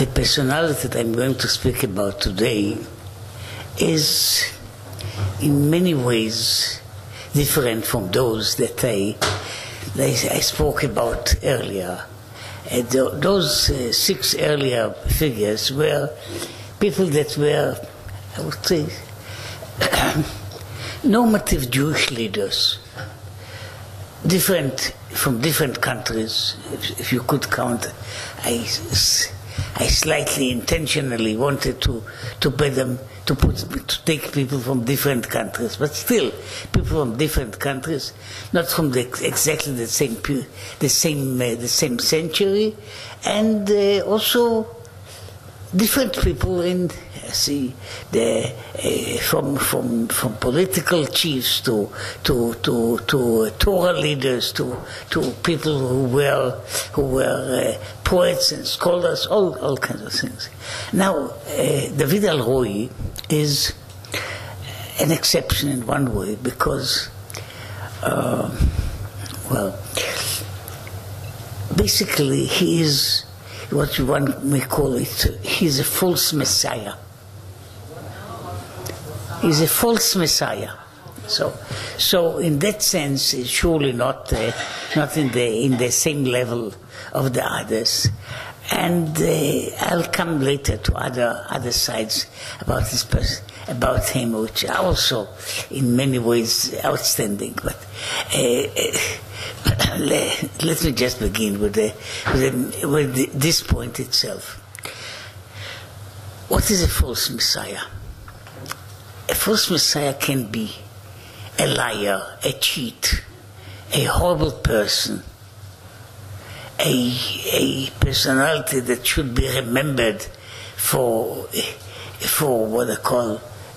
The personality that I'm going to speak about today is in many ways different from those that I spoke about earlier. Those 6 earlier figures were people that were, I would say, normative Jewish leaders, different from different countries. If you could count, I slightly intentionally wanted to take people from different countries, but still people from different countries, not from exactly the same century, and also different people from political chiefs to Torah leaders to people who were poets and scholars, all kinds of things. Now, David Alroi is an exception in one way because, basically he is what one may call it. He's a false messiah. He's a false messiah. So in that sense, it's surely not in the same level of the others. And I'll come later to other sides about this person, about him, which are also in many ways outstanding. But let me just begin with this point itself. What is a false messiah? A false messiah can be a liar, a cheat, a horrible person, a personality that should be remembered for what I call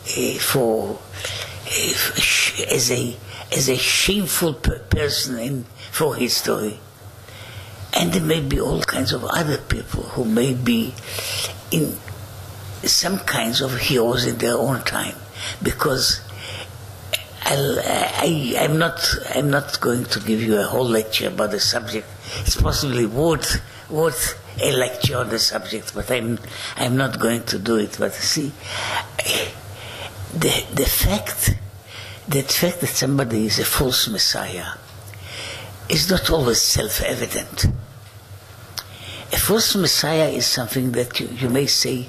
as a shameful person for history. And there may be all kinds of other people who may be in some kinds of heroes in their own time, because I'm not going to give you a whole lecture about the subject. It's possibly worth a lecture on the subject, but I'm not going to do it. But see, the fact that somebody is a false messiah is not always self-evident. A false messiah is something that you may say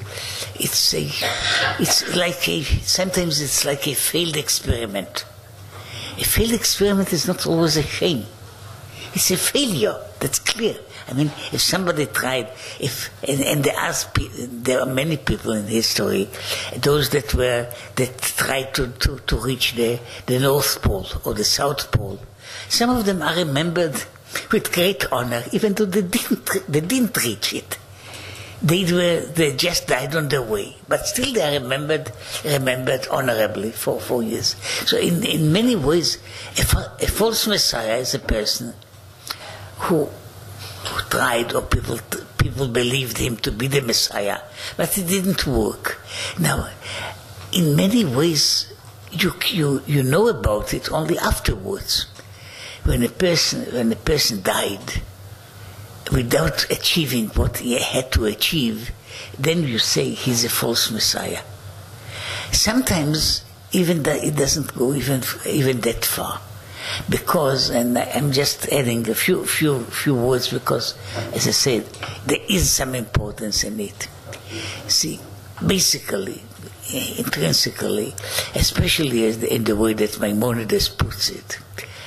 sometimes it's like a failed experiment. A failed experiment is not always a shame. It's a failure, that's clear. I mean, if somebody tried, and there are many people in history, those that tried to reach the North Pole or the South Pole. Some of them are remembered with great honor, even though they didn't reach it. They just died on their way, but still they are remembered honorably for 4 years. So in many ways, a false messiah is a person who tried, or people believed him to be the Messiah, but it didn't work. Now, in many ways, you know about it only afterwards. When a person died without achieving what he had to achieve, then you say he's a false Messiah. Sometimes even that it doesn't go even that far. Because, and I'm just adding a few words because, as I said, there is some importance in it. See, basically, intrinsically, especially in the way that Maimonides puts it,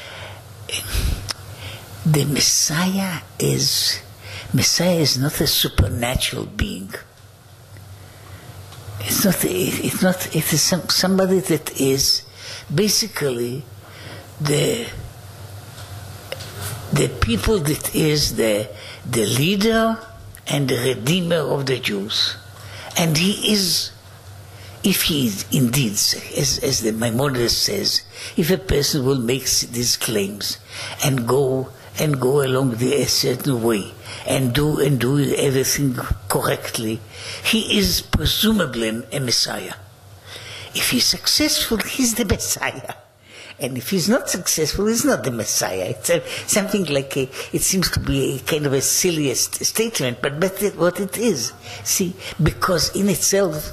the Messiah is not a supernatural being. It is somebody that is basically the people that is the leader and the redeemer of the Jews. And he is, if he is indeed, as the Maimonides says, if a person will make these claims and go along a certain way and do everything correctly, he is presumably a Messiah. If he's successful, he's the Messiah. And if he's not successful, he's not the Messiah. It's something like it seems to be a kind of a silliest statement, but that's what it is. See, because in itself,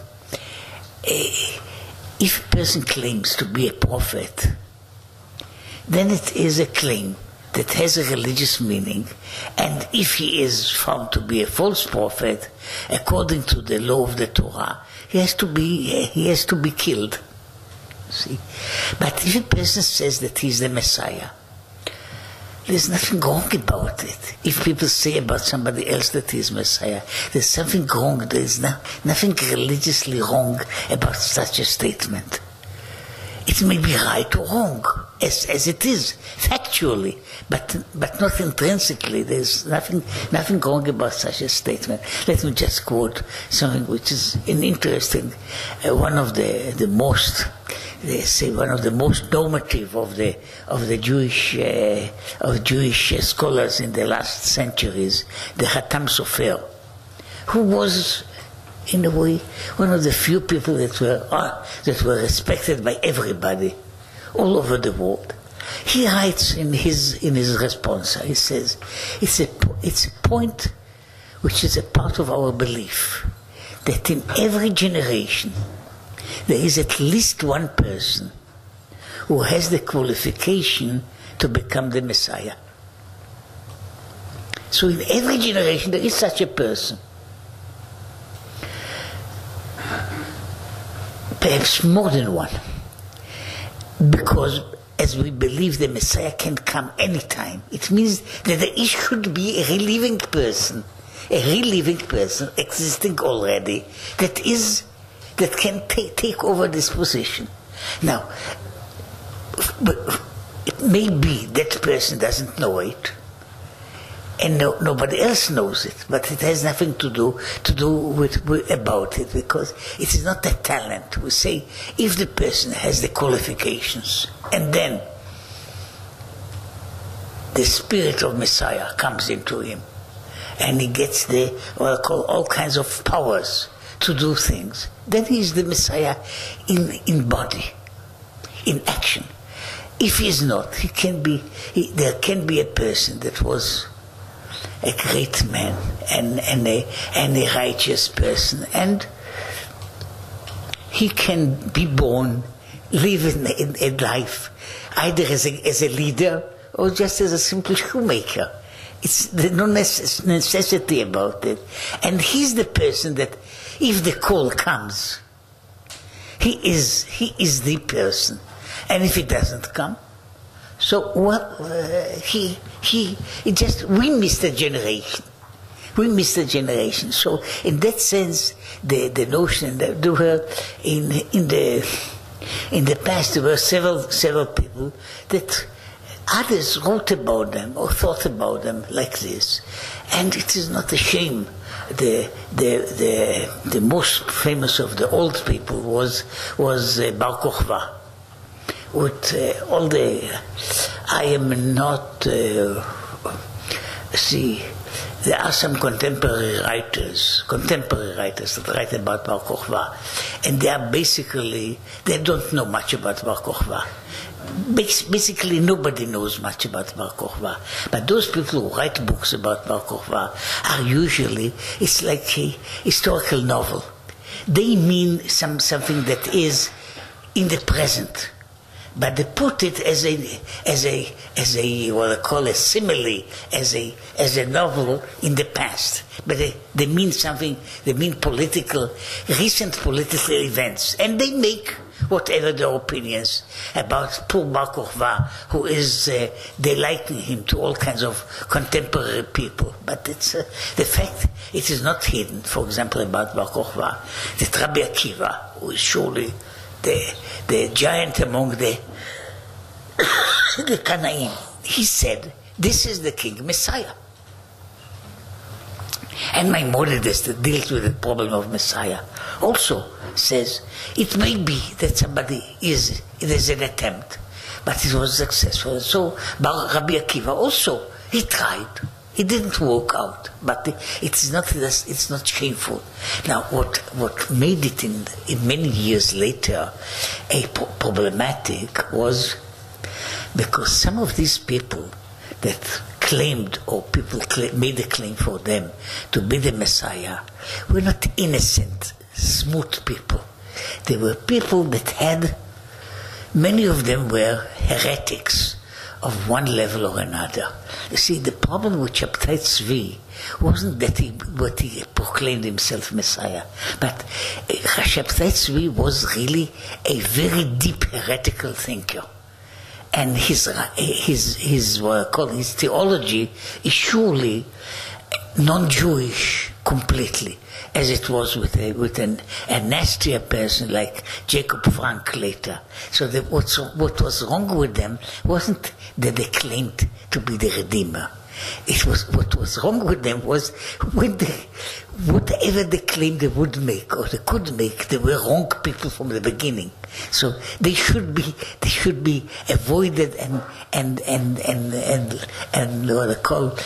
if a person claims to be a prophet, then it is a claim that has a religious meaning, and if he is found to be a false prophet, according to the law of the Torah, he has to be killed. See, but if a person says that he's the Messiah, there's nothing wrong about it. If people say about somebody else that he's Messiah, there's something wrong. There's nothing religiously wrong about such a statement. It may be right or wrong, as it is, factually, but not intrinsically. There's nothing wrong about such a statement. Let me just quote something which is an interesting, one of the most normative of the Jewish scholars in the last centuries, the Hatam Sofer, who was, in a way, one of the few people that were respected by everybody all over the world. He writes in his response, he says, it's a point which is a part of our belief that in every generation there is at least one person who has the qualification to become the Messiah. So in every generation there is such a person. Perhaps more than one. Because as we believe the Messiah can come anytime, it means that there should be a reliving person existing already that can take over this position. Now, it may be that person doesn't know it, and nobody else knows it, but it has nothing to do about it, because it is not a talent. We say if the person has the qualifications, and then the spirit of Messiah comes into him, and he gets what I call all kinds of powers to do things, then he is the Messiah in body, in action. If he is not, there can be a person that was a great man and a righteous person, and he can be born, live in a life either as a leader or just as a simple shoemaker. It's no necessity about it. And he's the person that, if the call comes, he is the person. And if it doesn't come, so we missed a generation. We missed a generation. So in that sense, the notion that there were in the past there were several people that others wrote about them or thought about them like this, and it is not a shame. The most famous of the old people was Bar Kokhba. With all I am not, there are some contemporary writers that write about Bar Kokhba, and they don't know much about Bar Kokhba. Basically, nobody knows much about Bar Kokhba. But those people who write books about Bar Kokhba are usually, it's like a historical novel. They mean something that is in the present. But they put it as a what I call a simile, as a novel in the past. But they mean something. They mean recent political events, and they make whatever their opinions about poor Bar Kokhba, who is they liken him to all kinds of contemporary people. But it's the fact it is not hidden. For example, about Bar Kokhba, that Rabbi Akiva, who is surely the giant among the Kanaim, he said, "This is the King Messiah." And Maimonides, that deals with the problem of Messiah, also says it may be that it is an attempt, but it was successful. So Rabbi Akiva also, he tried. It didn't work out, but it's not shameful. Now, what made it in many years later problematic was Because some of these people that claimed, or people made a claim for them to be the Messiah, were not innocent, smooth people. They were people that had, many of them were heretics of one level or another. You see, the problem with Shabtai Tzvi wasn't that he proclaimed himself Messiah, but Shabtai Tzvi was really a very deep heretical thinker. And his theology is surely non-Jewish completely, as it was with a nastier person like Jacob Frank later. So what was wrong with them wasn't that they claimed to be the Redeemer. It was, what was wrong with them was when whatever they claimed they would make or they could make, they were wrong people from the beginning. So they should be avoided and what they call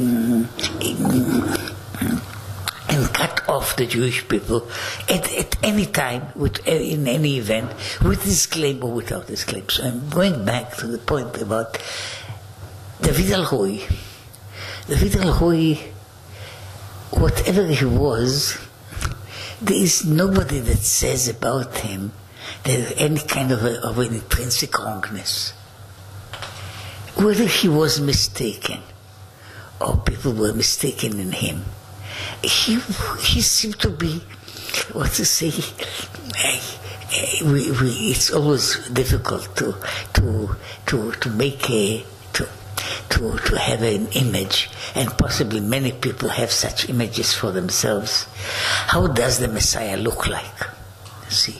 and cut off the Jewish people at any time, in any event, with this claim or without this claim. So I'm going back to the point about David Al-Hoi. David Al-Hoi, whatever he was, there is nobody that says about him there's any kind of an intrinsic wrongness. Whether he was mistaken or people were mistaken in him, he seemed to be, what to say, it's always difficult to make to have an image, and possibly many people have such images for themselves. How does the Messiah look like? See,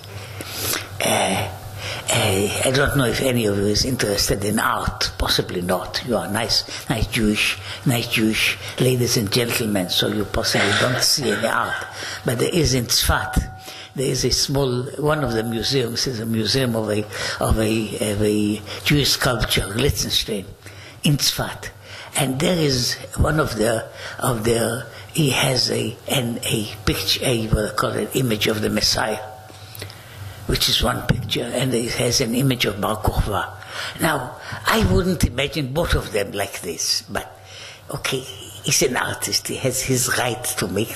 I don't know if any of you is interested in art. Possibly not. You are nice Jewish ladies and gentlemen, so you possibly don't see any art. But there is in Tzfat. There is a small, one of the museums is a museum of a Jewish sculpture, Liechtenstein, in Tzfat, and there is one of their he has a picture, what I call an image of the Messiah, which is one picture, and it has an image of Bar Kokhba. Now, I wouldn't imagine both of them like this, but okay, he's an artist. He has his right to make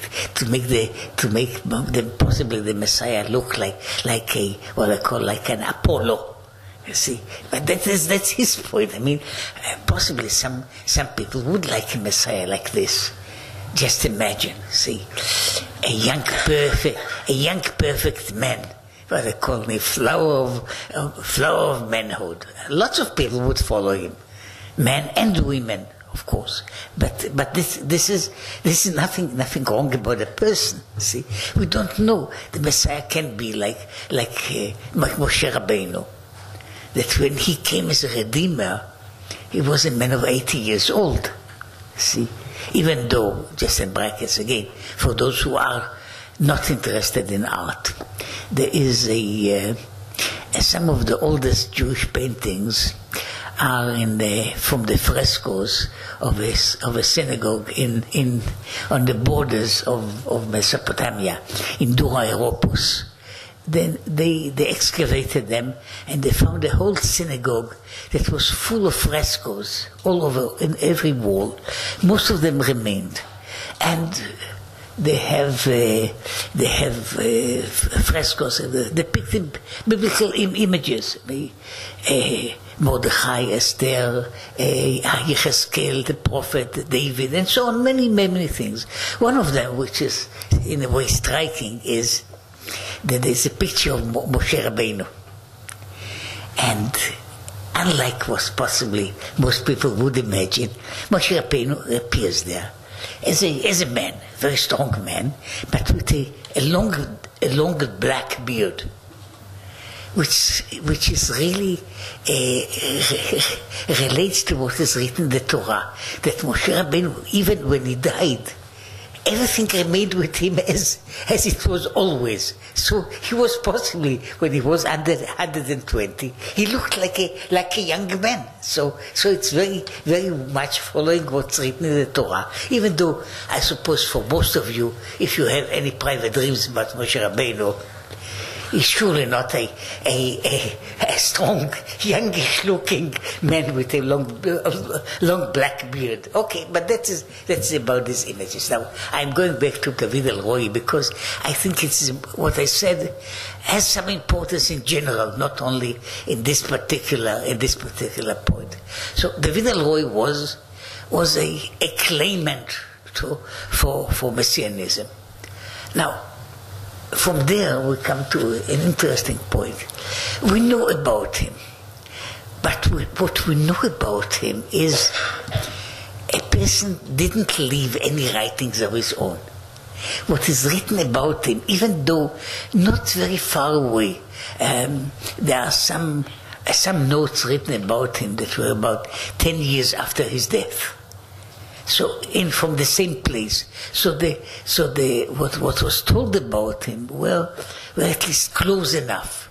possibly the Messiah look like a what I call like an Apollo. You see, but that's his point. I mean, possibly some people would like a Messiah like this. Just imagine, see, a young perfect man, what they call me, flower of manhood. Lots of people would follow him, men and women, of course. But this is nothing wrong about a person. See, we don't know. The Messiah can be like Moshe Rabbeinu. That when he came as a Redeemer, he was a man of 80 years old. See, even though, just in brackets again, for those who are not interested in art, there is some of the oldest Jewish paintings are from the frescoes of a synagogue on the borders of Mesopotamia, in Dura Europos. Then they excavated them, and they found a whole synagogue that was full of frescoes all over in every wall. Most of them remained, and they have frescoes depicting biblical images. Mordechai, Esther, Yechezkel, the prophet, David, and so on, many things. One of them, which is in a way striking, is that there's a picture of Moshe Rabbeinu. And unlike what possibly most people would imagine, Moshe Rabbeinu appears there as a man, a very strong man, but with a long black beard, which is really relates to what is written in the Torah, that Moshe Rabbeinu, even when he died, everything remained with him as it was always. So he was possibly, when he was under 120, he looked like a young man. So it's very, very much following what's written in the Torah. Even though, I suppose for most of you, if you have any private dreams about Moshe Rabbeinu, he's surely not a strong, youngish-looking man with a long black beard. Okay, but that's about these images. Now, I'm going back to David El-Roi because I think it's what I said has some importance in general, not only in this particular point. So David El-Roi was a claimant for Messianism. Now, from there we come to an interesting point. We know about him, but what we know about him is a person didn't leave any writings of his own. What is written about him, even though not very far away, there are some notes written about him that were about 10 years after his death. So, from the same place. So what was told about him were at least close enough.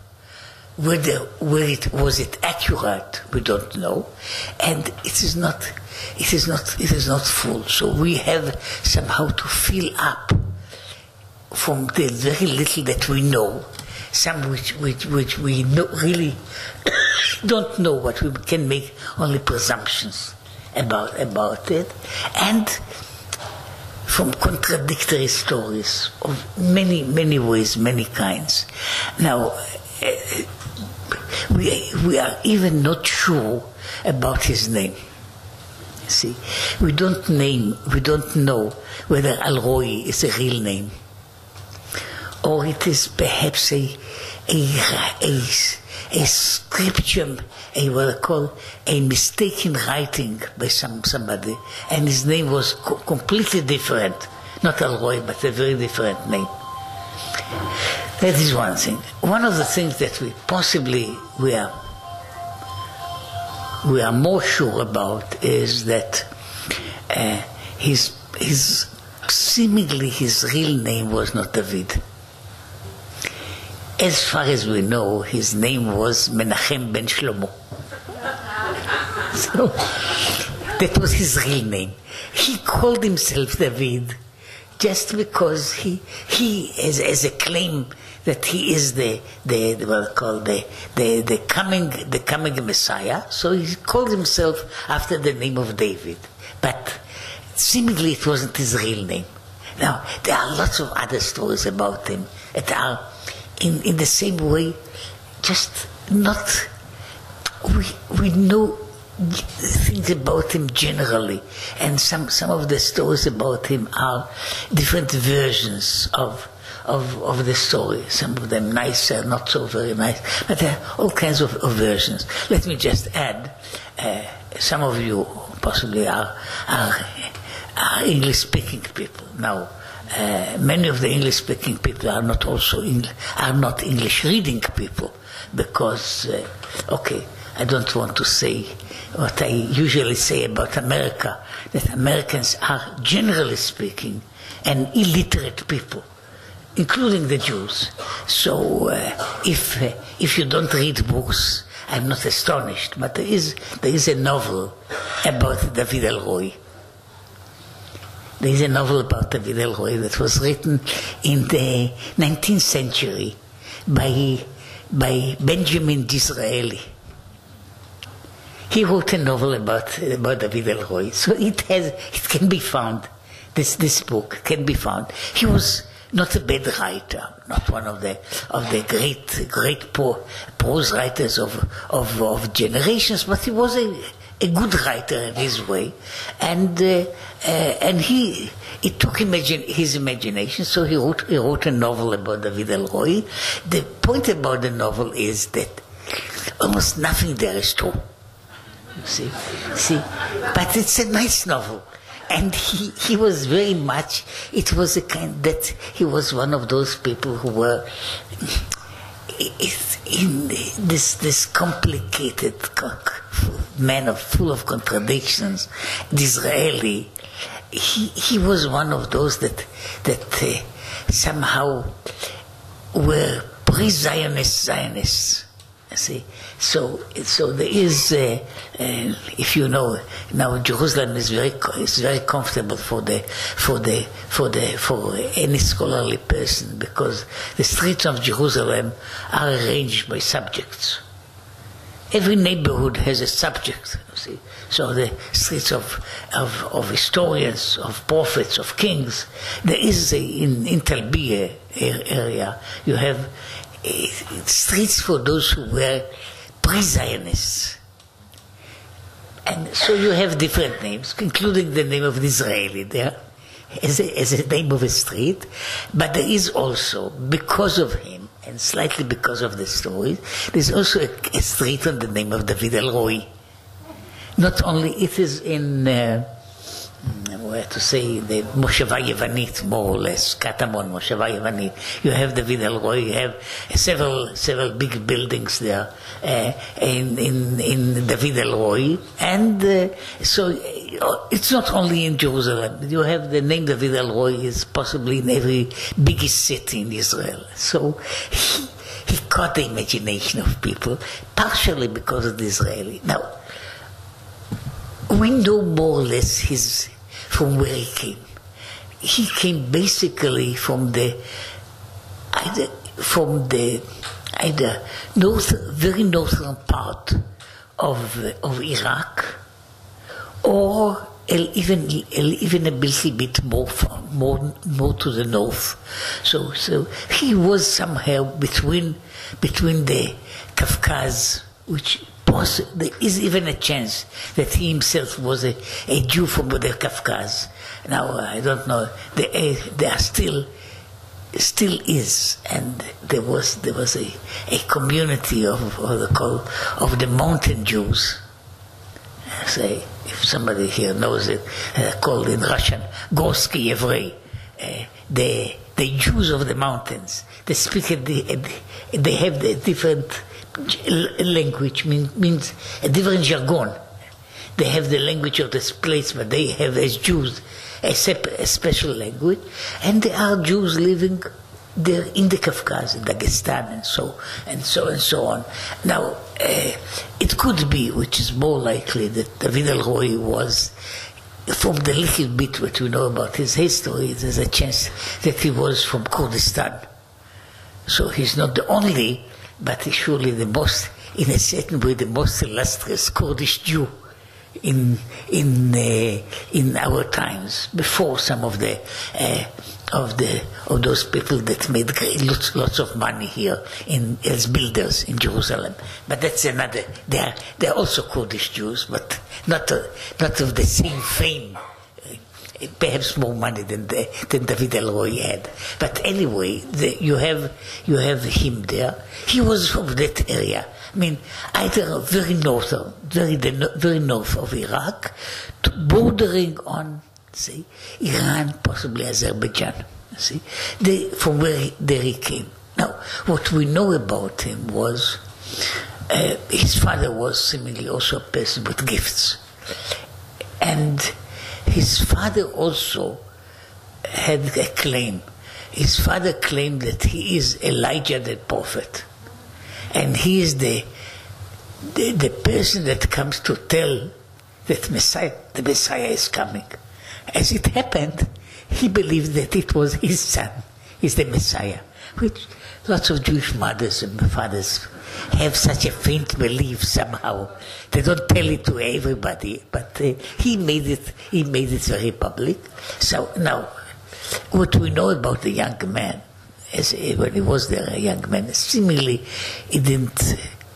Was it accurate? We don't know, and it is not full. So we have somehow to fill up from the very little that we know, some which we know, really don't know, what we can make only presumptions about it, and from contradictory stories of many ways, many kinds. Now, we are even not sure about his name. See, we don't know whether El-Roi is a real name, or it is perhaps a scripture, what I call a mistaken writing by somebody, and his name was completely different. Not El-Roi, but a very different name. That is one thing. One of the things that we are more sure about is that seemingly his real name was not David. As far as we know, his name was Menachem ben Shlomo. So that was his real name. He called himself David just because he has a claim that he is the coming Messiah. So he called himself after the name of David. But seemingly it wasn't his real name. Now, there are lots of other stories about him that are in the same way, just not, we know things about him generally, and some of the stories about him are different versions of the story. Some of them nicer, not so very nice, but there are all kinds of versions. Let me just add, some of you possibly are English-speaking people. Now, many of the English-speaking people are not English-reading people, because, I don't want to say what I usually say about America, that Americans are, generally speaking, an illiterate people, including the Jews. So if you don't read books, I'm not astonished. But there is a novel about David El-Roi. There is a novel about David El-Roi that was written in the 19th century by Benjamin Disraeli. He wrote a novel about David El-Roi, so it can be found. This book can be found. He was not a bad writer, not one of the great prose writers of generations, but he was a good writer in his way, and he took his imagination, so he wrote a novel about David El-Roi. The point about the novel is that almost nothing there is true. See, but it's a nice novel, and he was very much. It was a kind that he was one of those people who were in this complicated man full of contradictions. Disraeli, he was one of those that somehow were pre-Zionists. See, So there is, if you know, now Jerusalem is very comfortable for any scholarly person, because the streets of Jerusalem are arranged by subjects. Every neighborhood has a subject, you see. So the streets of historians, of prophets, of kings. There is in Tel Aviv area, you have streets for those who were pre-Zionists. And so you have different names, including the name of an Israeli there, as a name of a street. But there is also, because of him, and slightly because of the story, there's also a street on the name of David El-Roi. Not only it is in, where to say, the Mosheva Yevanit, more or less, Katamon, Mosheva Yevanit. You have David El-Roi, you have several big buildings there in David El-Roi. And so it's not only in Jerusalem. You have the name David El-Roi is possibly in every biggest city in Israel. So he caught the imagination of people, partially because of the Israeli. Now, we know more or less from where he came. He came basically from the very northern part of Iraq, or even a little bit more to the north. So he was somehow between the Caucasus, which there is even a chance that he himself was a Jew from the Caucasus. Now I don't know. There are still is, and there was a community of the mountain Jews. Say, if somebody here knows it, called in Russian Gorsky Evrei, the Jews of the mountains. They speak they have the different language, means a different jargon. They have the language of this place, but they have, as Jews, a special language, and there are Jews living there in the Caucasus, in Dagestan, and so on. Now, it could be, which is more likely, that David El-Roi was, from the little bit what we know about his history, there's a chance that he was from Kurdistan. So he's not the only, but he's surely the most, in a certain way, the most illustrious Kurdish Jew in our times, before some of those people that made lots of money here as builders in Jerusalem. But that's another. They are also Kurdish Jews, but not of the same fame. Perhaps more money than David El-Roi had. But anyway, you have him there. He was from that area. I mean, either very north of Iraq, bordering on, say, Iran, possibly Azerbaijan. See, from where there he came. Now, what we know about him was his father was seemingly also a person with gifts, and his father also had a claim. His father claimed that he is Elijah the prophet, and he is the person that comes to tell that the Messiah is coming. As it happened, he believed that it was his son is the Messiah, which lots of Jewish mothers and fathers have such a faint belief somehow. They don't tell it to everybody, but he made it very public. So now, what we know about the young man, when he was there, a young man, seemingly he didn't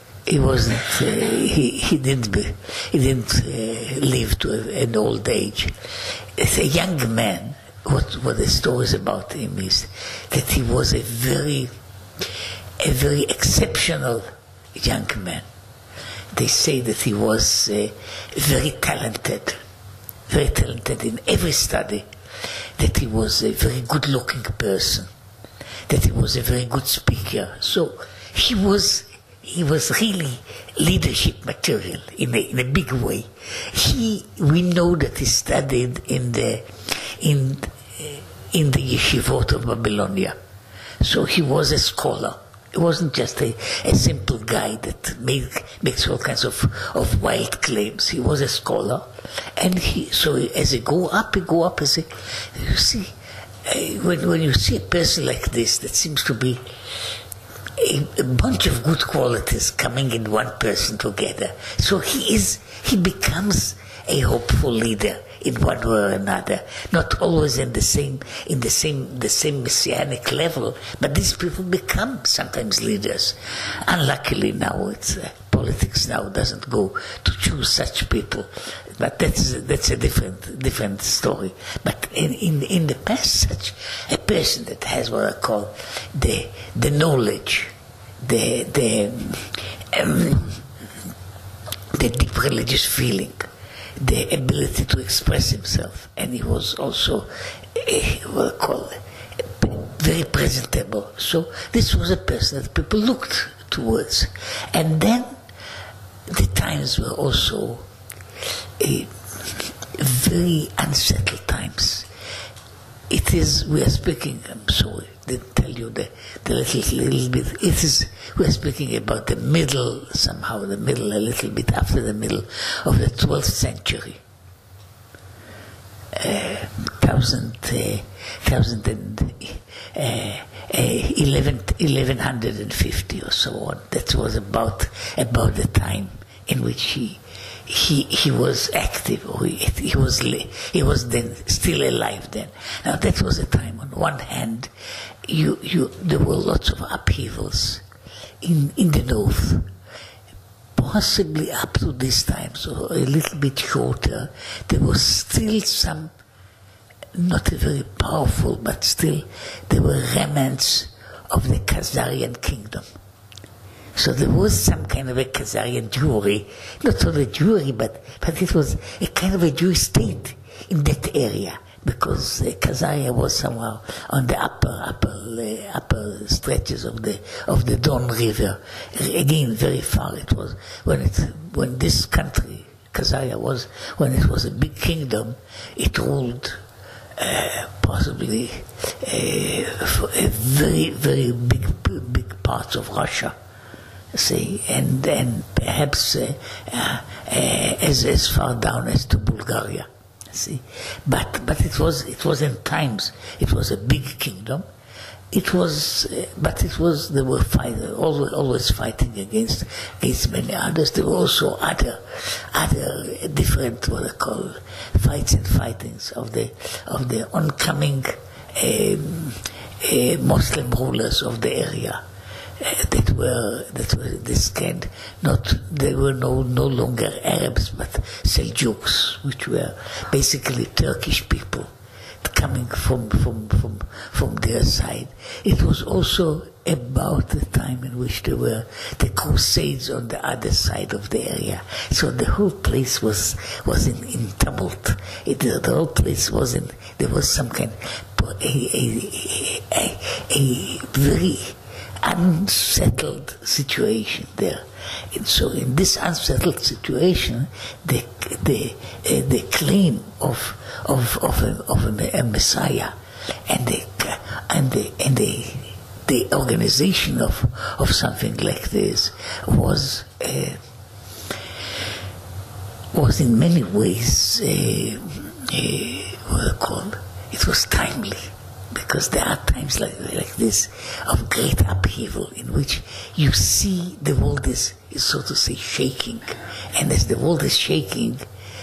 live to an old age. As a young man, what the stories about him is that he was a very exceptional young man. They say that he was very talented in every study, that he was a very good-looking person, that he was a very good speaker. So he was really leadership material in a big way. We know that he studied in the yeshivot of Babylonia. So he was a scholar. He wasn't just a simple guy that makes all kinds of wild claims. He was a scholar, and as he go up as a, you see, when you see a person like this that seems to be a bunch of good qualities coming in one person together, so he becomes a hopeful leader in one way or another, not always in the same messianic level, but these people become sometimes leaders. Unluckily now, politics now doesn't go to choose such people, but that's a different story. But in the past, such a person that has what I call the knowledge, the deep religious feeling, the ability to express himself, and he was also what I call very presentable. So this was a person that people looked towards. And then the times were also very unsettled times. We are speaking, I'm sorry, didn't tell you the little bit. We are speaking about the middle, a little bit after the middle of the 12th century. 1150 or so on. That was about the time in which he was active, or he was then still alive then. Now that was a time, on one hand, there were lots of upheavals in the north, possibly up to this time, so a little bit shorter. There was still some, not very powerful, but still there were remnants of the Khazarian kingdom. So there was some kind of a Khazarian Jewry, not only Jewry, but it was a kind of a Jewish state in that area, because Khazaria was somewhere on the upper stretches of the Don River. Again, very far. It was when this country, Khazaria, when it was a big kingdom, it ruled possibly for a very, very big parts of Russia. See, and perhaps as far down as to Bulgaria. See, but it was in times. It was a big kingdom. They were always fighting against many others. There were also other different, what I call, fights and fightings of the oncoming Muslim rulers of the area. That were this kind. They were no longer Arabs, but Seljuks, which were basically Turkish people coming from their side. It was also about the time in which there were the Crusades on the other side of the area. So the whole place was in tumult. The whole place there was some kind a very unsettled situation there. And so in this unsettled situation, the claim of a Messiah and the organization of something like this was in many ways what I call, it was timely. Because there are times like this of great upheaval in which you see the world is so to say shaking, and as the world is shaking,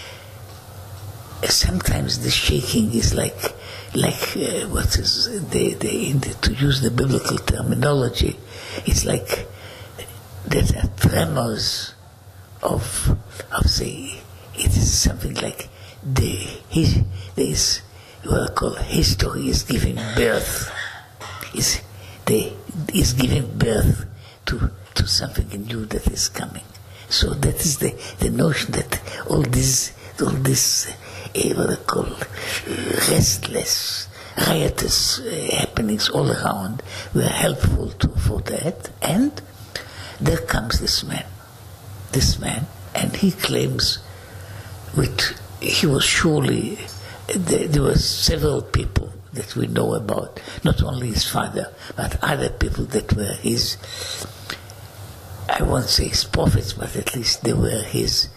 sometimes the shaking is like what is to use the biblical terminology, it's like there are tremors of say, it is something like there is what I call history is giving birth, is giving birth to something new that is coming. So that is the notion that all this what I call restless, riotous happenings all around were helpful for that. And there comes this man, and he claims he was surely there were several people that we know about, not only his father, but other people that were his, I won't say his prophets, but at least they were his,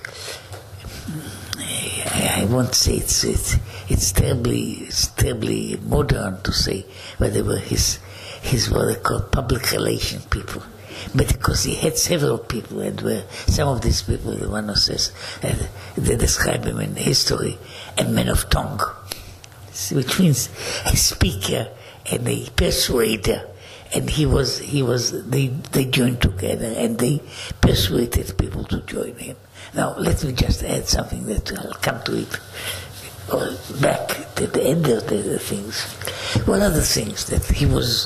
I won't say it's terribly modern to say, but they were his what they call public relation people. But because he had several people, and were some of these people, the one who says, they describe him in history, a man of tongue, which means a speaker and a persuader. And they joined together and they persuaded people to join him. Now, let me just add something that I'll come to it back to the end of the things. One of the things that he was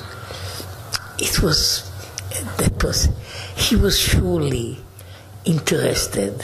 surely interested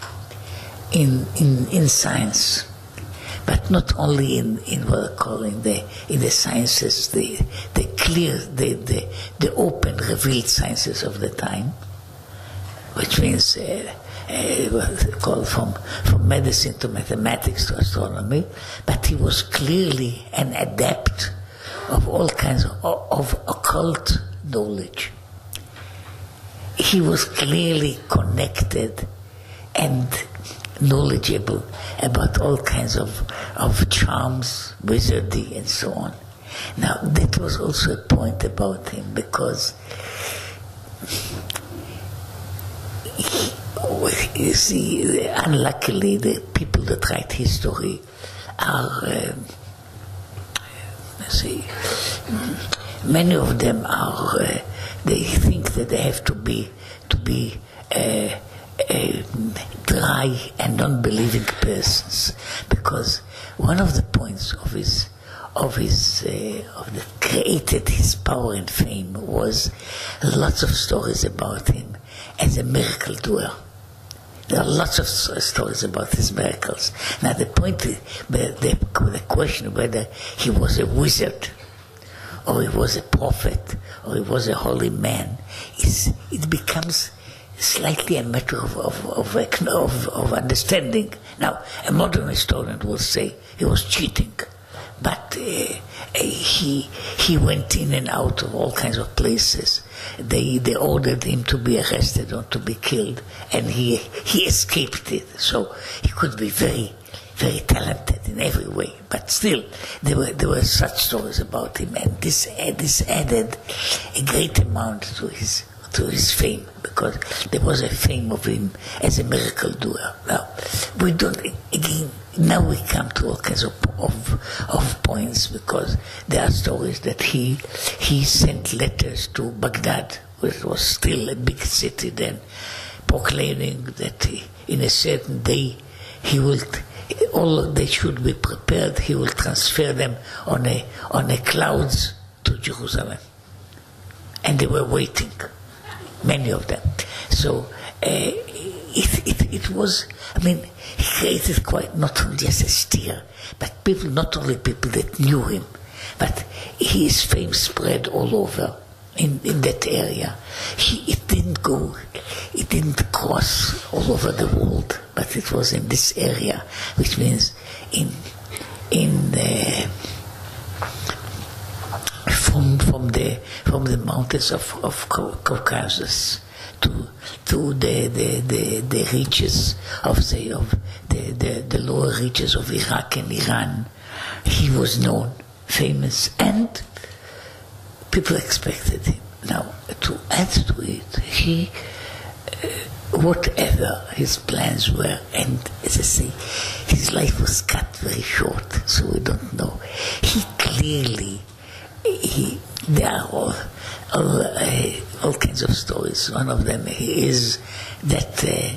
in science, but not only in what I call in the sciences, the clear, the open, revealed sciences of the time, which means what they call from medicine to mathematics to astronomy, but he was clearly an adept of all kinds of occult knowledge. He was clearly connected and knowledgeable about all kinds of charms, wizardry, and so on. Now, that was also a point about him, because you see, unluckily, the people that write history are, many of them are, they think that they have to be dry and non-believing persons, because one of the points of that created his power and fame was lots of stories about him as a miracle doer. There are lots of stories about his miracles. Now the point is, the question whether he was a wizard, or he was a prophet, or he was a holy man, it becomes slightly a matter of understanding. Now, a modern historian will say he was cheating, but he went in and out of all kinds of places. They ordered him to be arrested or to be killed, and he escaped it. So he could be very, very talented in every way. But still, there were such stories about him, and this added a great amount to his fame, because there was a fame of him as a miracle doer. Now, now we come to all kinds of points, because there are stories that he sent letters to Baghdad, which was still a big city then, proclaiming that in a certain day they should be prepared. He will transfer them on a clouds to Jerusalem, and they were waiting, many of them. So it was, he created quite not only just a stir, but not only people that knew him, but his fame spread all over in that area. It didn't cross all over the world, but it was in this area, which means from the mountains of Caucasus to the reaches of the lower reaches of Iraq and Iran. He was known, famous, and people expected him. Now, to add to it, whatever his plans were, and as I say, his life was cut very short, so we don't know. He clearly, there are all kinds of stories. One of them is that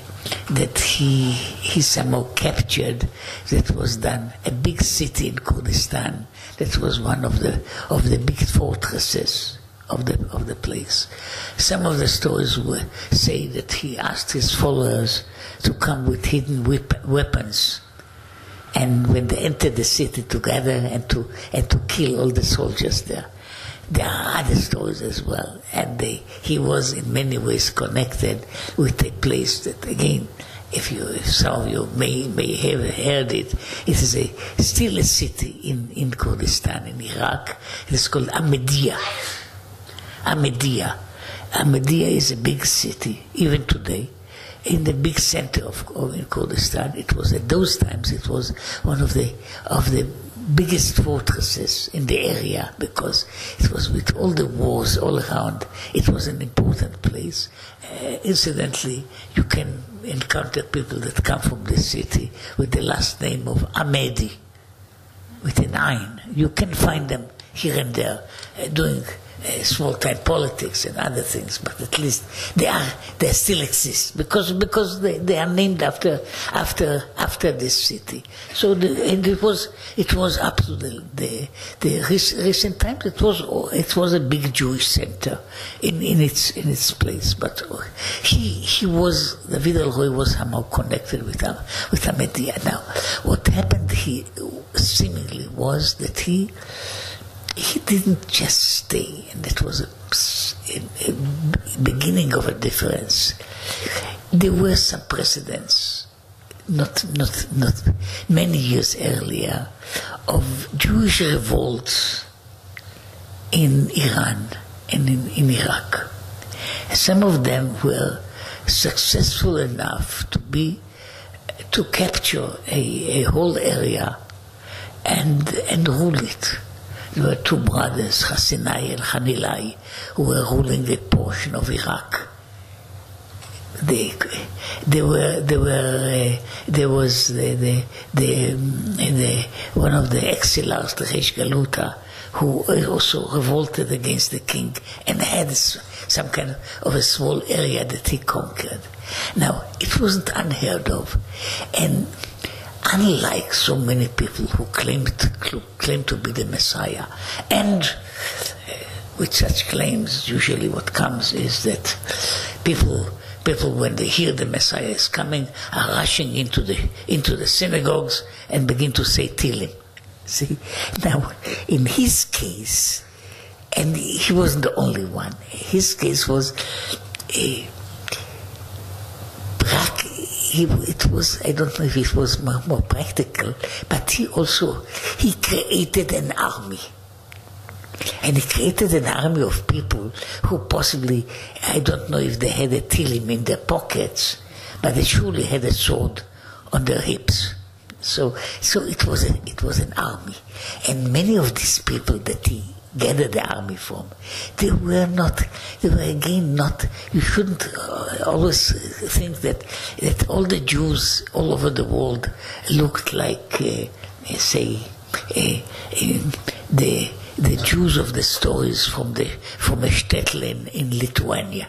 he somehow captured, that was done, a big city in Kurdistan. That was one of the big fortresses of the place. Some of the stories say that he asked his followers to come with hidden weapons, and when they entered the city together, and to kill all the soldiers there. There are other stories as well, and he was in many ways connected with a place that, again, some of you may have heard it, it is still a city in Kurdistan, in Iraq. It is called Ahmadiyya. Ahmadiyya is a big city, even today, in the big center of Kurdistan. It was at those times. It was one of the biggest fortresses in the area, because it was, with all the wars all around, it was an important place. Incidentally, you can encounter people that come from this city with the last name of Ahmadi, with an Ain. You can find them here and there doing small-time politics and other things, but at least they still exist because they are named after this city. So it was up to the recent times. It was a big Jewish center in its place. But David El-Roi was somehow connected with Ahmadiyya. Now, what happened seemingly was that he didn't just stay, and that was a beginning of a difference. There were some precedents, not many years earlier, of Jewish revolts in Iran and in Iraq. Some of them were successful enough to capture a whole area and rule it. There were two brothers, Hassinai and Hanilai, who were ruling that portion of Iraq. There was one of the exiles, the Reish Galuta, who also revolted against the king and had some kind of a small area that he conquered. Now, it wasn't unheard of, and unlike so many people who claim to be the Messiah, and with such claims, usually what comes is that people when they hear the Messiah is coming are rushing into the synagogues and begin to say Tehillim. See, now in his case, and he wasn't the only one. His case was it was, I don't know if it was more practical, but he created an army. And he created an army of people who possibly, I don't know if they had a Tehillim in their pockets, but they surely had a sword on their hips. So it was an army. And many of these people that he gathered the army from, they were again not, you shouldn't always think that all the Jews all over the world looked like, the Jews of the stories from a shtetl in Lithuania.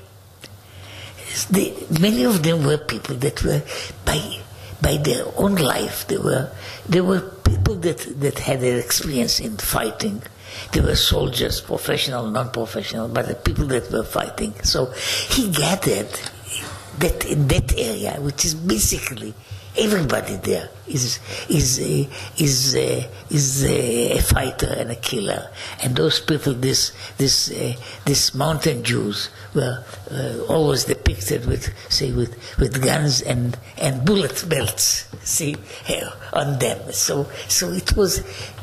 Many of them were people that were, by their own life, they were people that had an experience in fighting. They were soldiers, professional, non-professional, but the people that were fighting. So he gathered that in that area, which is basically everybody there is a fighter and a killer, and those people, these mountain Jews, were always depicted with guns and bullet belts, on them. So it was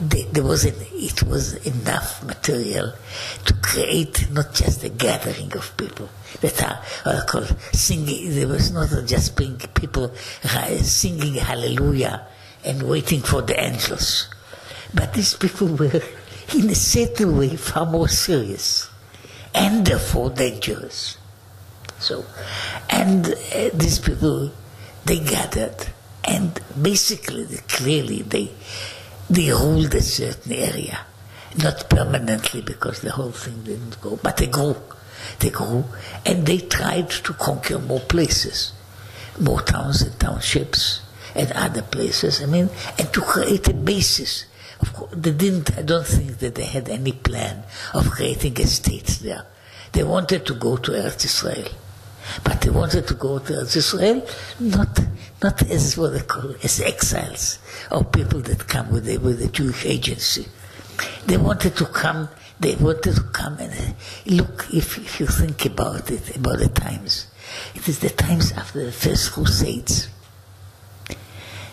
enough material to create not just a gathering of people that are called singing. There was not just people singing hallelujah and waiting for the angels, but these people were, in a certain way, far more serious and therefore dangerous. So, and these people, they gathered, and basically, clearly, they ruled a certain area, not permanently, because the whole thing didn't go, but they grew. They grew, and they tried to conquer more places, more towns and townships and other places, and to create a basis. Of course, I don't think that they had any plan of creating a state there. They wanted to go to Eretz Israel. But they wanted to go to Eretz Israel not as what they call as exiles, or people that come with a Jewish agency. They wanted to come and look, if you think about it, about the times. It is the times after the First Crusades.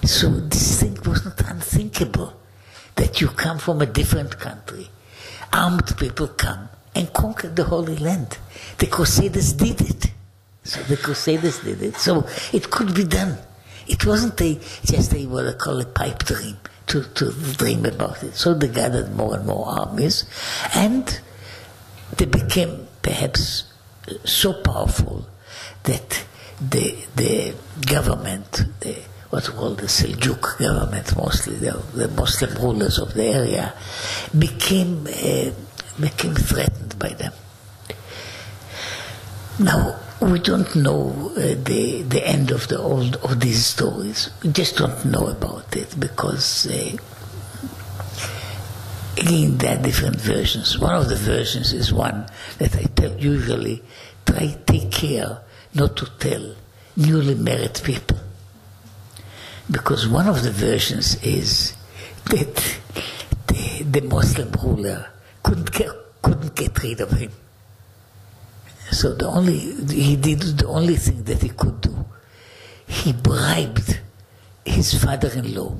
So this thing was not unthinkable, that you come from a different country, armed people come and conquer the Holy Land. The Crusaders did it. So it could be done. It wasn't just what I call a pipe dream to dream about it. So they gathered more and more armies, and they became perhaps so powerful that the government, what's called the Seljuk government, mostly the Muslim rulers of the area, became threatened by them. Now, we don't know the end of these stories. We just don't know about it because, again, there are different versions. One of the versions is one that I usually take care not to tell newly married people. Because one of the versions is that the Muslim ruler couldn't get rid of him. So the only thing that he could do, he bribed his father-in-law.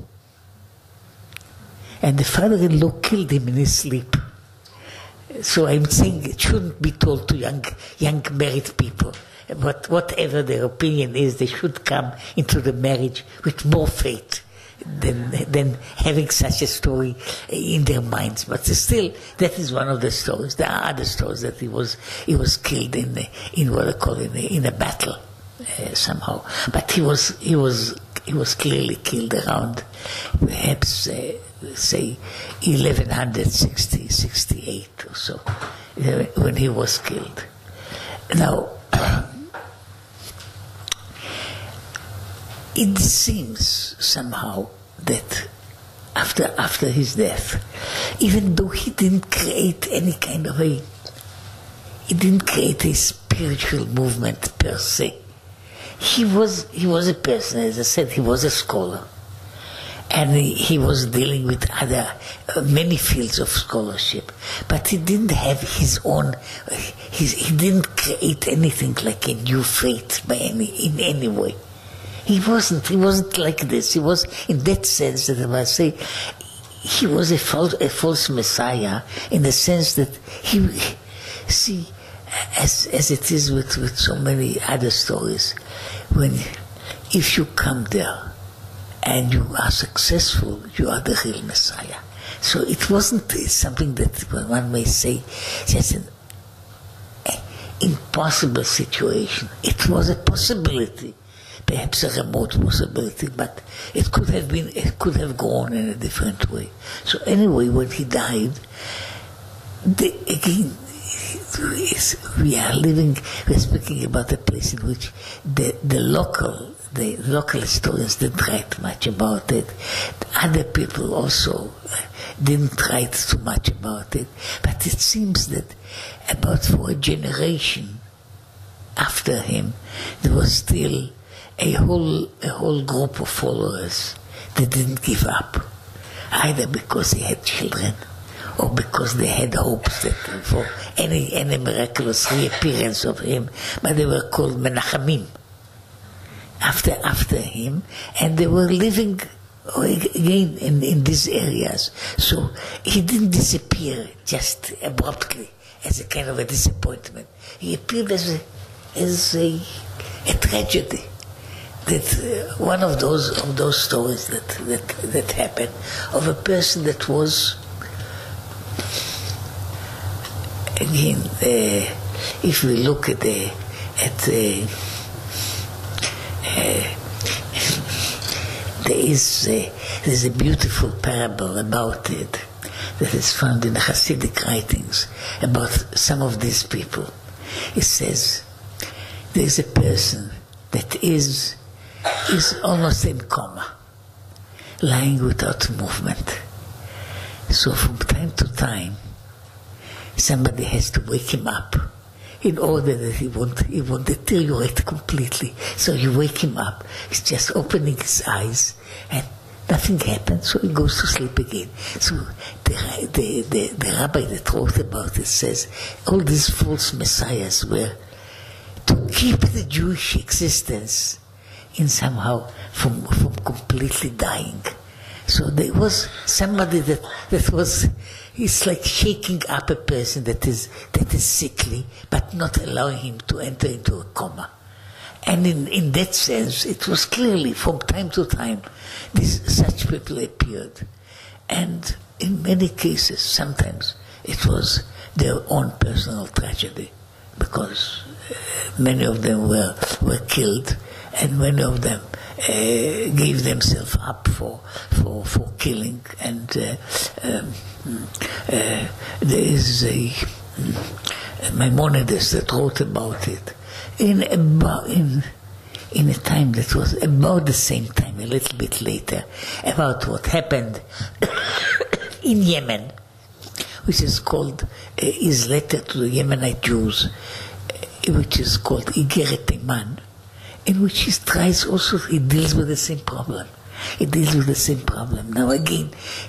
And the father-in-law killed him in his sleep. So I'm saying it shouldn't be told to young married people. But whatever their opinion is, they should come into the marriage with more faith than having such a story in their minds. But still, that is one of the stories. There are other stories that he was killed in what I call in a battle somehow. But he was clearly killed around perhaps say 1168 or so when he was killed. Now. It seems somehow that after his death, even though he didn't create any kind of he didn't create a spiritual movement per se. He was a person, as I said, he was a scholar, and he was dealing with many fields of scholarship, but he didn't have his own. He didn't create anything like a new faith in any way. He wasn't like this. He was, in that sense, that I must say, he was a false messiah in the sense that as it is with so many other stories, if you come there and you are successful, you are the real messiah. So it wasn't something that one may say just an impossible situation. It was a possibility. Perhaps a remote possibility, but it could have gone in a different way. So anyway, when he died, again, we are speaking about a place in which the local historians didn't write much about it. Other people also didn't write too much about it. But it seems that about for a generation after him, there was still a whole group of followers that didn't give up, either because they had children or because they had hopes that for any miraculous reappearance of him, but they were called Menachamim after him, and they were living again in these areas. So he didn't disappear just abruptly as a kind of a disappointment. He appeared as a tragedy. That one of those stories that happened of a person that was, again, if we look at there's a beautiful parable about it that is found in the Hasidic writings about some of these people. It says there's a person that is almost in coma, lying without movement. So from time to time, somebody has to wake him up in order that he won't deteriorate completely. So you wake him up, he's just opening his eyes, and nothing happens, so he goes to sleep again. So the rabbi that wrote about it says all these false messiahs were to keep the Jewish existence in somehow from completely dying. So there was somebody that was, it's like shaking up a person that is sickly, but not allowing him to enter into a coma. And in that sense, it was clearly from time to time, such people appeared. And in many cases, sometimes it was their own personal tragedy, because many of them were killed, and many of them gave themselves up for killing. And there is a Maimonides that wrote about it in a time that was about the same time, a little bit later, about what happened in Yemen, which is called his letter to the Yemenite Jews, which is called Igeret Teman, in which he tries also, he deals with the same problem. Now again,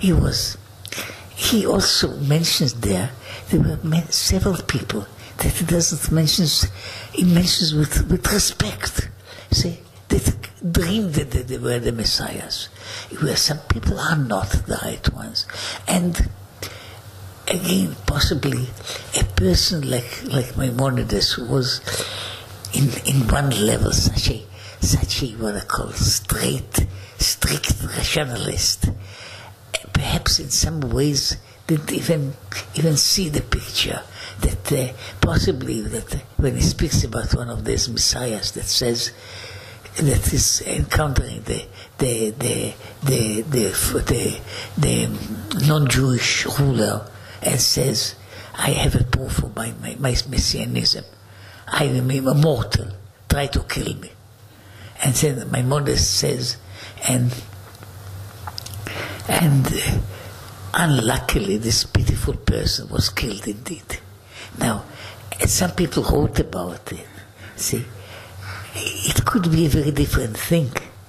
he also mentions there were several people that he doesn't mention, he mentions with respect. Say, that dreamed that they were the messiahs, where some people are not the right ones. And again, possibly a person like Maimonides was in one level such a what I call strict rationalist. Perhaps in some ways didn't even see the picture that possibly that when he speaks about one of these messiahs that says that is encountering the non-Jewish ruler and says, I have a proof for my messianism. I am immortal. Try to kill me. And then Maimonides says, and unluckily this pitiful person was killed indeed. Now, some people wrote about it. See, it could be a very different thing.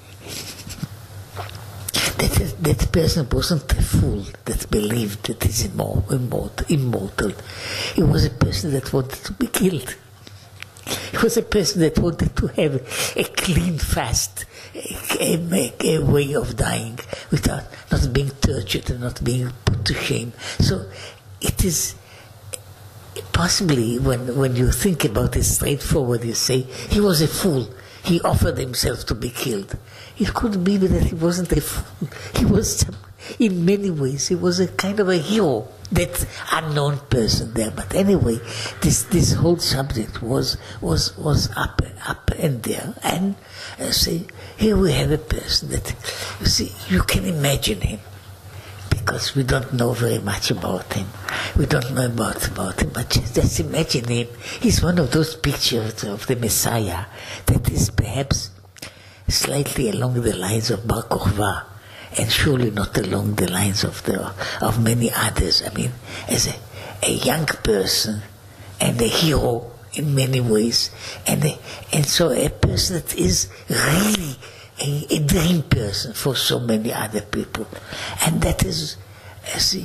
That person wasn't a fool that believed that he's immortal. He was a person that wanted to be killed. He was a person that wanted to have a clean, fast a way of dying without not being tortured and not being put to shame. So it is possibly when you think about it straightforward, you say he was a fool. He offered himself to be killed. It could be that he wasn't a fool. He was, in many ways, he was a kind of a hero, that unknown person there. But anyway, this whole subject was up and there. And say, here we have a person that, you see, you can imagine him, because we don't know very much about him. We don't know about him, but just imagine him. He's one of those pictures of the Messiah that is perhaps slightly along the lines of Bar Kokhba, and surely not along the lines of many others. I mean, as a young person and a hero in many ways, and so a person that is really a dream person for so many other people. And that is, as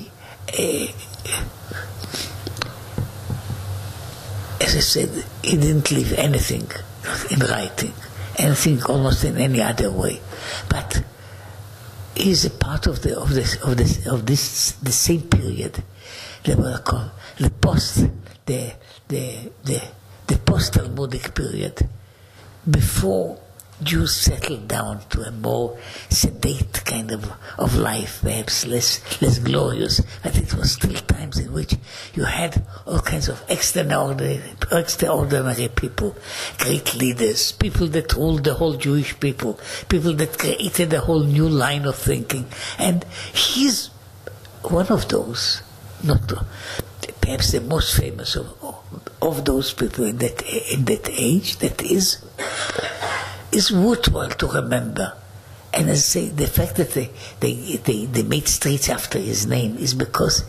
I said, he didn't leave anything in writing, anything almost in any other way. But he's a part of the same period, the post-Talmudic period, before Jews settled down to a more sedate kind of life, perhaps less glorious, but it was still times in which you had all kinds of extraordinary people, great leaders, people that ruled the whole Jewish people that created a whole new line of thinking. And he's one of those, not perhaps the most famous of those people in that age, that is worthwhile to remember. And as I say, the fact that they made streets after his name is because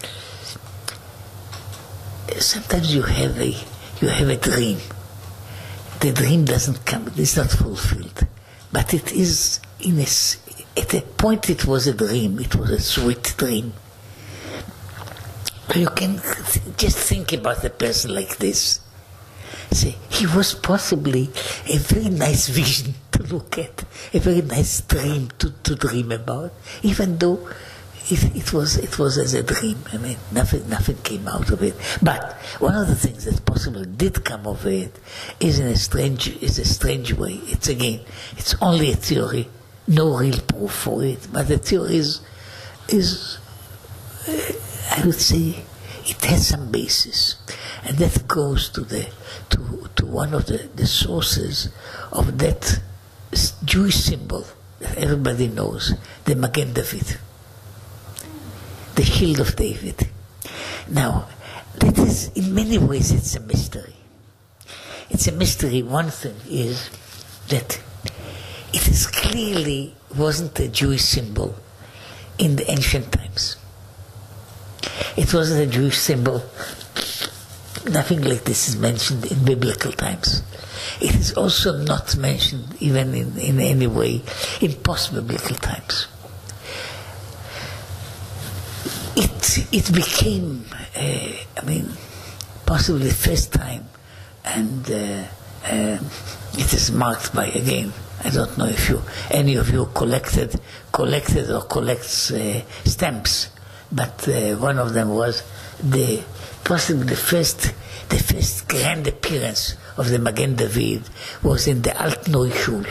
sometimes you have a dream. The dream doesn't come, it's not fulfilled. But it is, at a point it was a dream, it was a sweet dream. You can just think about a person like this. See, he was possibly a very nice vision to to look at, a very nice dream to dream about, even though it was as a dream. I mean, nothing came out of it. But one of the things that possibly did come of it is a strange way. It's only a theory, no real proof for it. But the theory is I would say, it has some basis, and that goes to one of the sources of that Jewish symbol that everybody knows, the Magen David, the Shield of David. Now, that is, in many ways, it's a mystery. It's a mystery. One thing is that it is clearly wasn't a Jewish symbol in the ancient times. It wasn't a Jewish symbol. Nothing like this is mentioned in biblical times. It is also not mentioned even in any way in post-biblical times. It became, possibly the first time, and it is marked by, again, I don't know if any of you collected or collects stamps, but one of them was possibly the first grand appearance of the Magen David was in the Altneu Shul.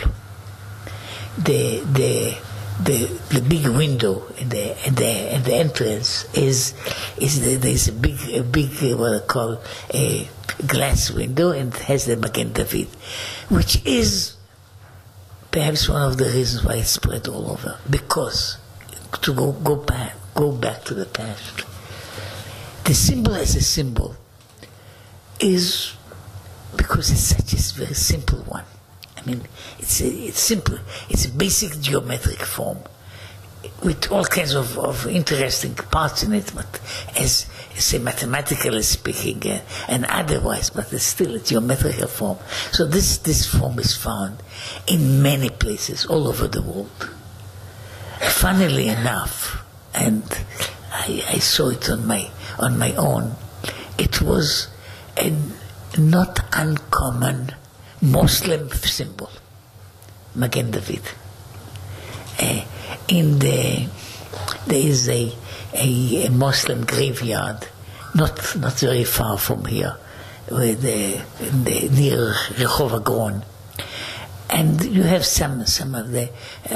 The big window in the entrance there's a big what I call a glass window, and it has the Magen David, which is perhaps one of the reasons why it spread all over. Because to go back to the past, the symbol as a symbol is because it's such a very simple one. I mean, it's simple. It's a basic geometric form with all kinds of interesting parts in it, but as say mathematically speaking and otherwise, but it's still a geometrical form. So this form is found in many places all over the world. Funnily enough, and I saw it on my own, it was a not uncommon Muslim symbol, Magen David. There is a Muslim graveyard, not very far from here, near Rehov Agron, and you have some of the.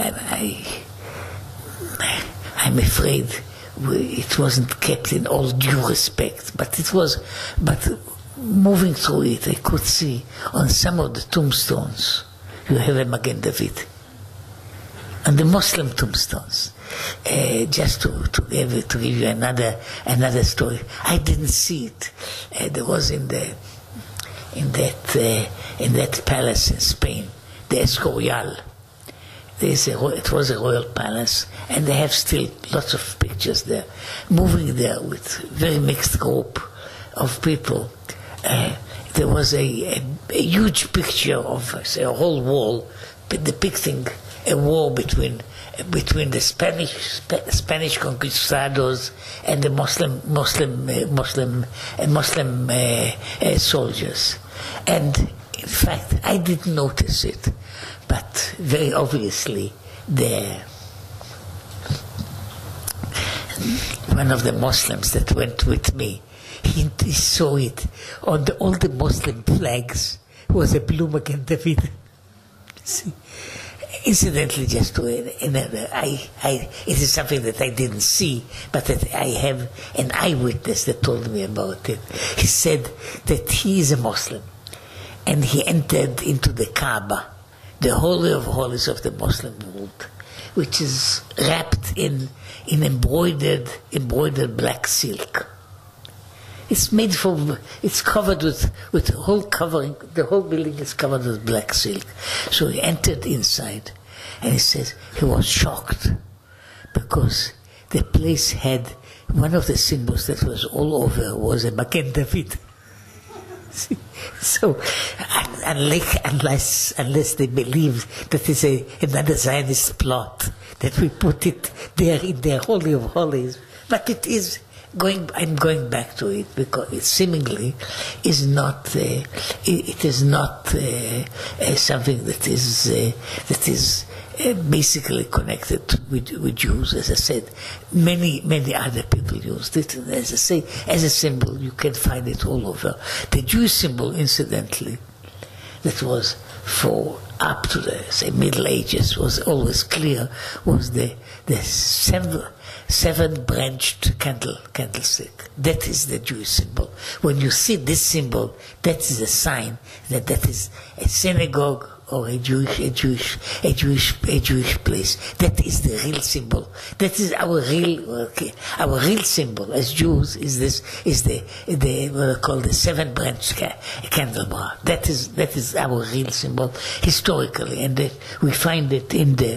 I'm afraid it wasn't kept in all due respect, but it was. But moving through it, I could see on some of the tombstones you have a Magen David. On the Muslim tombstones, just to give you another story. I didn't see it. There was in that palace in Spain, the Escorial. It was a royal palace, and they have still lots of pictures there. Moving there with very mixed group of people. There was a huge picture of a whole wall depicting a war between the Spanish conquistadors and the Muslim soldiers. And in fact, I didn't notice it, but very obviously, one of the Muslims that went with me, he saw it on all the Muslim flags was a blue Magen David. See? Incidentally, just to another, it is something that I didn't see, but that I have an eyewitness that told me about it. He said that he is a Muslim, and he entered into the Kaaba, the holy of holies of the Muslim world, which is wrapped in embroidered black silk. It's covered with the whole covering, the whole building is covered with black silk. So he entered inside, and he says he was shocked because the place had one of the symbols that was all over was a Magen David. So unless they believe that it's another Zionist plot, that we put it there in their Holy of Holies, but it is I'm going back to it because it seemingly is not. It is not something that is basically connected with Jews. As I said, many other people used it. And as I say, as a symbol, you can find it all over. The Jewish symbol, incidentally, that was for up to the Middle Ages was always clear, was the seven branched candlestick. That is the Jewish symbol. When you see this symbol, that is a sign that is a synagogue or a Jewish place. That is the real symbol. That is our real symbol as Jews is the what I call the seven branched candelabra. That is our real symbol historically, and we find it in the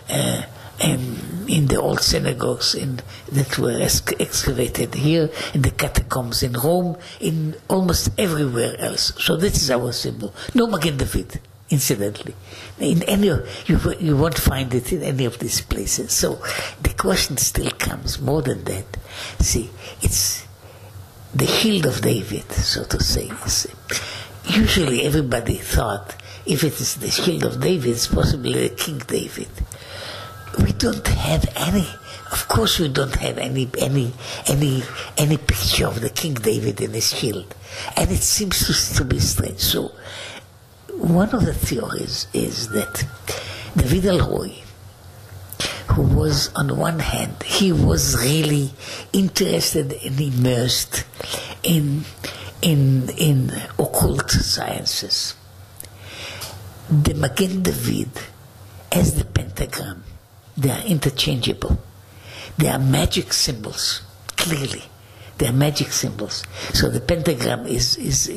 old synagogues that were excavated here, in the catacombs in Rome, in almost everywhere else. So this is our symbol. No Magen David, incidentally. In any you won't find it in any of these places. So the question still comes more than that. See, it's the shield of David, so to say. Usually everybody thought if it is the shield of David, it's possibly the King David. We don't have any. Of course, we don't have any picture of the King David in his shield, and it seems to be strange. So, one of the theories is that David El-Roi, who was on one hand, he was really interested and immersed in occult sciences. The Magen David, as the pentagram, they are interchangeable. They are magic symbols, clearly. They are magic symbols. So the pentagram is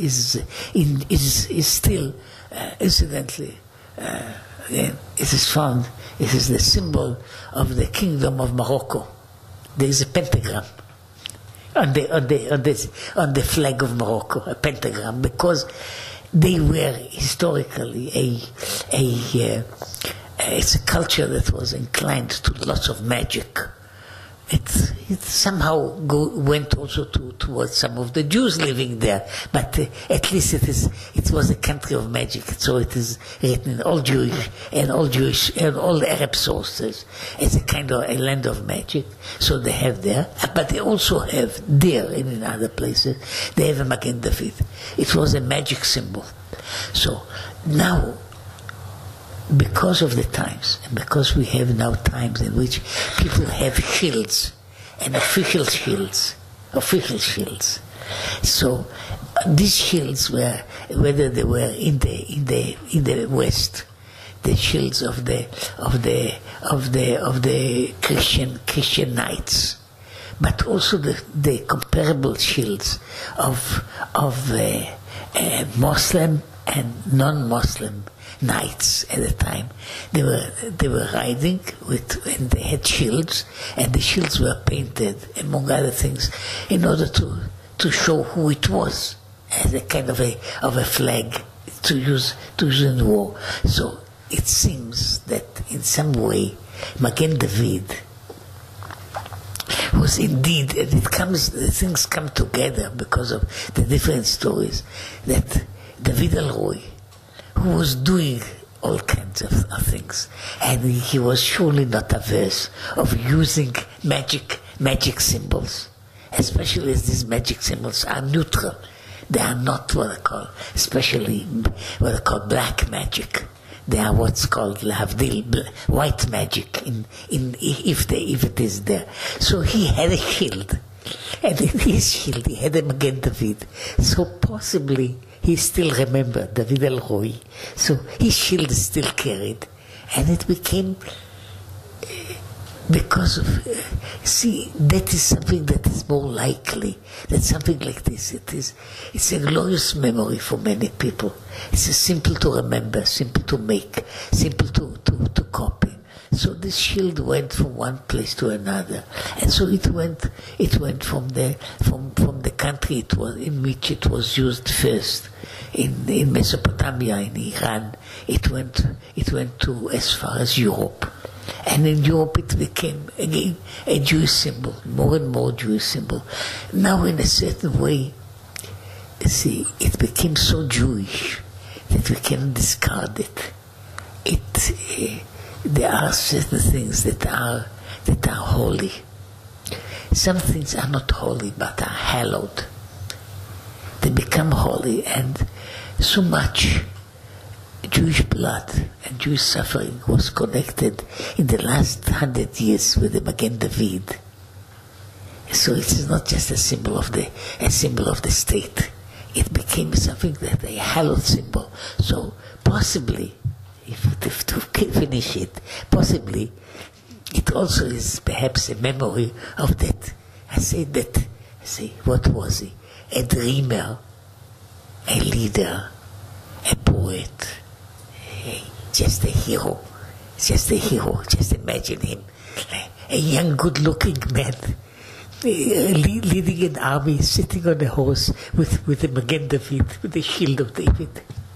still, incidentally, again, it is found. It is the symbol of the Kingdom of Morocco. There is a pentagram on the flag of Morocco, a pentagram, because they were historically it's a culture that was inclined to lots of magic. It somehow went also towards some of the Jews living there, but at least it was a country of magic. So it is written in all Jewish and all Arab sources as a kind of a land of magic. So they have there, but they also have there and in other places they have a Magen David. It was a magic symbol. So now, because of the times, and because we have now times in which people have shields, and official shields, so these shields were, whether they were in the West, the shields of the Christian knights, but also the comparable shields of Muslim and non-Muslim knights at the time. They were riding and they had shields, and the shields were painted, among other things, in order to show who it was, as a kind of a flag to use in war. So it seems that in some way Magen David was indeed, and things come together because of the different stories, that David El-Roi, who was doing all kinds of things, and he was surely not averse of using magic symbols, especially as these magic symbols are neutral. They are not what I call, especially what I call black magic. They are what's called lahavdil, white magic, if it is there. So he had a shield, and in his shield he had a Magen David. So possibly he still remembered David El-Roi. So his shield is still carried, and it became because of that is something that is more likely that something like this. It's a glorious memory for many people. It's simple to remember, simple to make, simple to copy. So this shield went from one place to another, and so it went from the country in which it was used first, in Mesopotamia, in Iran. It went to as far as Europe, And in Europe it became, again, a Jewish symbol, more and more Jewish symbol. Now in a certain way, see, it became so Jewish that we cannot discard it. There are certain things that are holy. Some things are not holy but are hallowed. They become holy, and so much Jewish blood and Jewish suffering was connected in the last 100 years with the Magen David. So it is not just a symbol of the state. It became something that a hallowed symbol. So possibly, if to finish it, possibly it also is perhaps a memory of that. I say, what was he? A dreamer, a leader, a poet, just a hero. Just imagine him, a young, good-looking man, leading an army, sitting on a horse with the Magen David, with the shield of David.